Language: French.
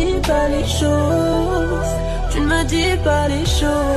dis pas les choses, tu ne me dis pas les choses.